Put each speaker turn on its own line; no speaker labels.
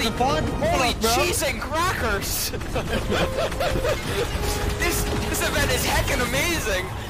Holy, holy cheese and crackers! This event is heckin' amazing!